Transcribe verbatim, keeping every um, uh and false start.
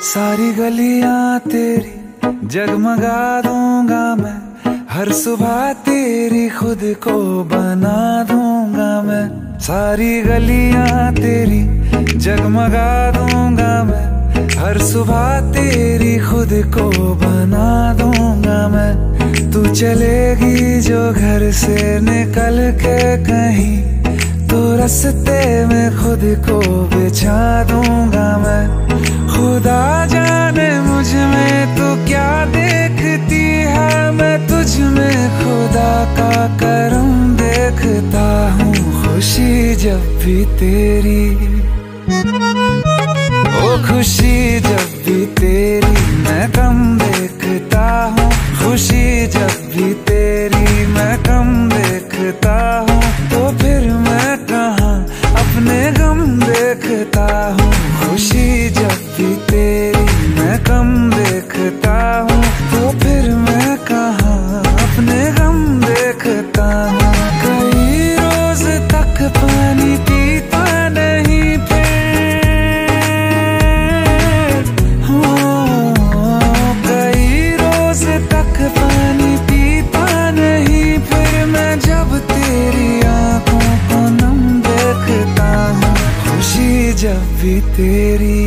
सारी गलियां तेरी जगमगा दूंगा मैं, हर सुबह तेरी खुद को बना दूंगा मैं। सारी गलियां तेरी जगमगा दूंगा मैं, हर सुबह तेरी खुद को बना दूंगा मैं। तू चलेगी जो घर से निकल के कहीं, तो रास्ते में खुद को बिछा दूंगा मैं। खुदा जाने मुझ में तू क्या देखती है, मैं तुझ में खुदा का करम देखता हूँ। खुशी जब भी तेरी, ओ खुशी जब भी तेरी मैं कम देखता हूँ। खुशी जब भी तेरी मैं कम देखता हूँ, तो फिर मैं कहाँ अपने गम देखता हूँ। खुशी जब भी तेरी मैं कम देखता हूँ, तो फिर मैं कहाँ अपने गम देखता हूँ। कई रोज तक पानी पीता नहीं फिर, हो कई रोज तक पानी पीता नहीं फिर, मैं जब तेरी आंखों को नम देखता हूँ। खुशी जब भी तेरी,